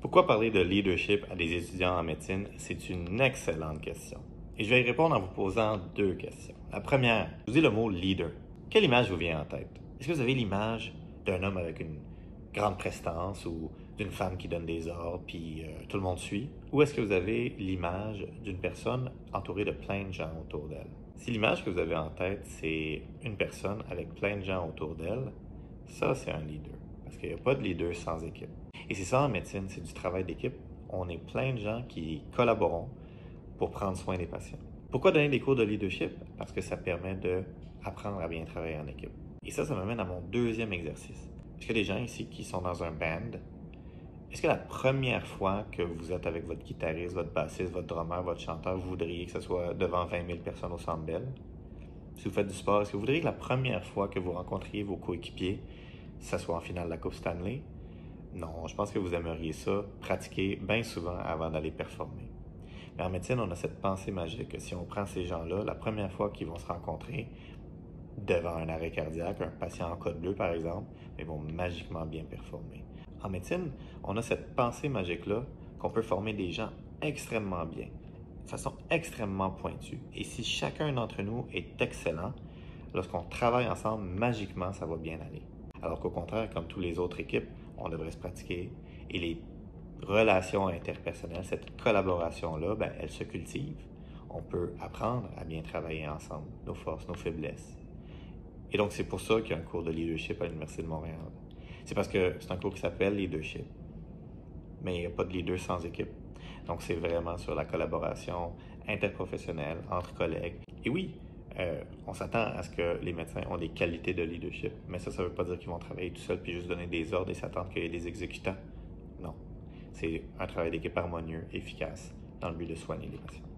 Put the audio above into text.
Pourquoi parler de leadership à des étudiants en médecine? C'est une excellente question. Et je vais y répondre en vous posant deux questions. La première, je vous dis le mot leader. Quelle image vous vient en tête? Est-ce que vous avez l'image d'un homme avec une grande prestance ou d'une femme qui donne des ordres puis tout le monde suit? Ou est-ce que vous avez l'image d'une personne entourée de plein de gens autour d'elle? Si l'image que vous avez en tête, c'est une personne avec plein de gens autour d'elle, ça, c'est un leader. Parce qu'il n'y a pas de leader sans équipe. Et c'est ça en médecine, c'est du travail d'équipe. On est plein de gens qui collaborons pour prendre soin des patients. Pourquoi donner des cours de leadership? Parce que ça permet d'apprendre à bien travailler en équipe. Et ça m'amène à mon deuxième exercice. Est-ce qu'il y a des gens ici qui sont dans un band? Est-ce que la première fois que vous êtes avec votre guitariste, votre bassiste, votre drummer, votre chanteur, vous voudriez que ce soit devant 20 000 personnes au Centre Bell? Si vous faites du sport, est-ce que vous voudriez que la première fois que vous rencontriez vos coéquipiers, ça soit en finale de la Coupe Stanley? Non, je pense que vous aimeriez ça, pratiquer bien souvent avant d'aller performer. Mais en médecine, on a cette pensée magique que si on prend ces gens-là, la première fois qu'ils vont se rencontrer devant un arrêt cardiaque, un patient en code bleu par exemple, ils vont magiquement bien performer. En médecine, on a cette pensée magique-là qu'on peut former des gens extrêmement bien, de façon extrêmement pointue. Et si chacun d'entre nous est excellent, lorsqu'on travaille ensemble, magiquement, ça va bien aller. Alors qu'au contraire, comme toutes les autres équipes, on devrait se pratiquer et les relations interpersonnelles, cette collaboration-là, elle se cultive. On peut apprendre à bien travailler ensemble, nos forces, nos faiblesses. Et donc, c'est pour ça qu'il y a un cours de leadership à l'Université de Montréal. C'est parce que c'est un cours qui s'appelle leadership, mais il n'y a pas de leader sans équipe. Donc, c'est vraiment sur la collaboration interprofessionnelle entre collègues. Et oui, on s'attend à ce que les médecins ont des qualités de leadership, mais ça ne veut pas dire qu'ils vont travailler tout seuls puis juste donner des ordres et s'attendre qu'il y ait des exécutants. Non, c'est un travail d'équipe harmonieux, efficace, dans le but de soigner les patients.